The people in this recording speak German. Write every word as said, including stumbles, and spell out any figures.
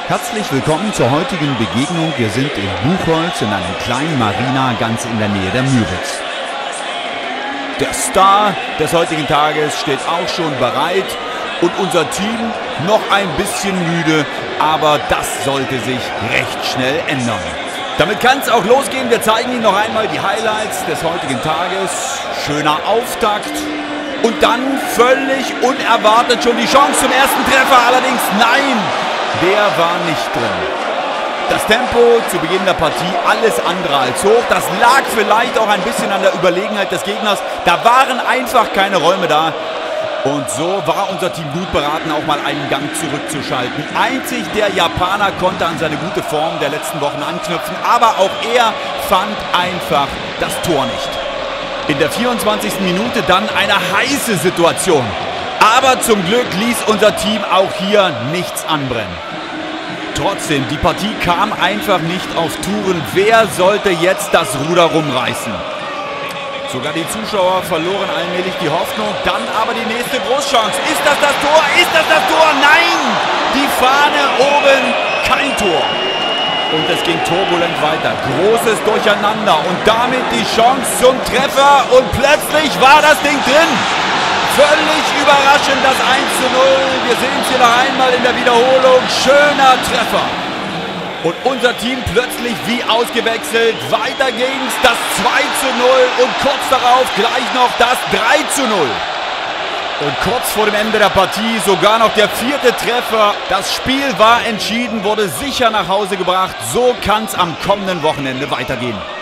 Herzlich willkommen zur heutigen Begegnung. Wir sind in Buchholz in einer kleinen Marina ganz in der Nähe der Müritz. Der Star des heutigen Tages steht auch schon bereit und unser Team noch ein bisschen müde, aber das sollte sich recht schnell ändern. Damit kann es auch losgehen. Wir zeigen Ihnen noch einmal die Highlights des heutigen Tages. Schöner Auftakt und dann völlig unerwartet schon die Chance zum ersten Treffer. Allerdings nein, der war nicht drin. Das Tempo zu Beginn der Partie alles andere als hoch. Das lag vielleicht auch ein bisschen an der Überlegenheit des Gegners. Da waren einfach keine Räume da. Und so war unser Team gut beraten, auch mal einen Gang zurückzuschalten. Einzig der Japaner konnte an seine gute Form der letzten Wochen anknüpfen. Aber auch er fand einfach das Tor nicht. In der vierundzwanzigsten Minute dann eine heiße Situation. Aber zum Glück ließ unser Team auch hier nichts anbrennen. Trotzdem, die Partie kam einfach nicht auf Touren. Wer sollte jetzt das Ruder rumreißen? Sogar die Zuschauer verloren allmählich die Hoffnung. Dann aber die nächste Großchance. Ist das das Tor? Ist das das Tor? Nein! Die Fahne oben, kein Tor. Und es ging turbulent weiter. Großes Durcheinander und damit die Chance zum Treffer. Und plötzlich war das Ding drin. Völlig überraschend das eins zu null. Wir sehen es hier noch einmal in der Wiederholung. Schöner Treffer. Und unser Team plötzlich wie ausgewechselt. Weiter ging's, das zwei zu null und kurz darauf gleich noch das drei zu null. Und kurz vor dem Ende der Partie sogar noch der vierte Treffer. Das Spiel war entschieden, wurde sicher nach Hause gebracht. So kann's am kommenden Wochenende weitergehen.